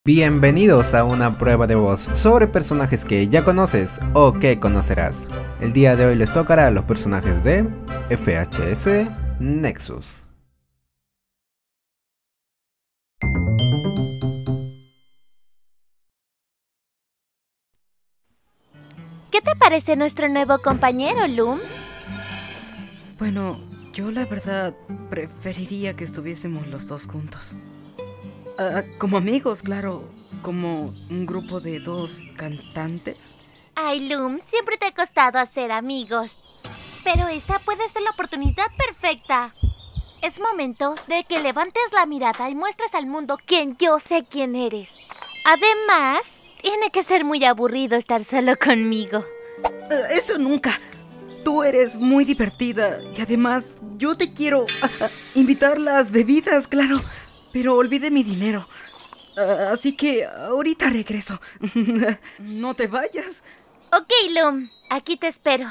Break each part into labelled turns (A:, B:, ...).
A: Bienvenidos a una prueba de voz sobre personajes que ya conoces o que conocerás. El día de hoy les tocará a los personajes de FHS Nexus.
B: ¿Qué te parece nuestro nuevo compañero, Loom?
C: Bueno, yo la verdad preferiría que estuviésemos los dos juntos. Como amigos, claro, como un grupo de dos cantantes.
B: Ay, Loom, siempre te ha costado hacer amigos. Pero esta puede ser la oportunidad perfecta. Es momento de que levantes la mirada y muestres al mundo quién yo sé quién eres. Además, tiene que ser muy aburrido estar solo conmigo.
C: Eso nunca. Tú eres muy divertida y además yo te quiero invitar las bebidas, claro. Pero olvidé mi dinero. Así que ahorita regreso. No te vayas.
B: Ok, Loom, aquí te espero.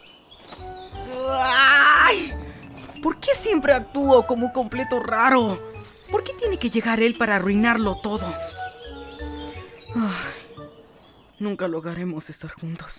C: ¡Ay! ¿Por qué siempre actúo como un completo raro? ¿Por qué tiene que llegar él para arruinarlo todo? Ay, nunca lograremos estar juntos.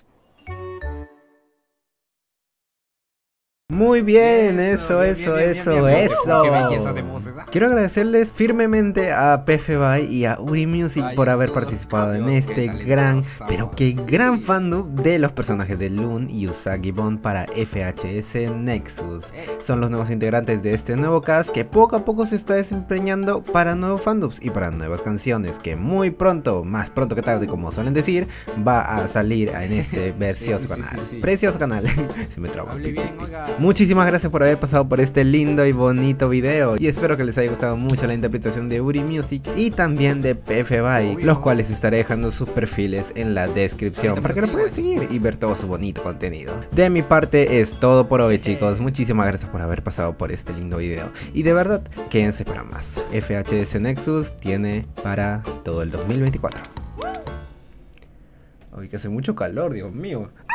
A: Muy bien, eso.
D: Qué belleza de voces, ¿verdad?
A: Quiero agradecerles firmemente a PFBY y a Uri Music por haber participado en este gran, pero que gran fandom de los personajes de Loom y Usagi-Bond para FHS Nexus. Son los nuevos integrantes de este nuevo cast que poco a poco se está desempeñando para nuevos fandoms y para nuevas canciones que muy pronto, más pronto que tarde como suelen decir, va a salir en este precioso canal. Precioso canal. Se me traba. Muchísimas gracias por haber pasado por este lindo y bonito video y espero que les haya gustado mucho la interpretación de Uri Music y también de PFBY, los cuales estaré dejando sus perfiles en la descripción para que lo puedan seguir y ver todo su bonito contenido. De mi parte es todo por hoy, chicos. Muchísimas gracias por haber pasado por este lindo video y de verdad quédense para más. FHS Nexus tiene para todo el 2024. Hoy que hace mucho calor, Dios mío.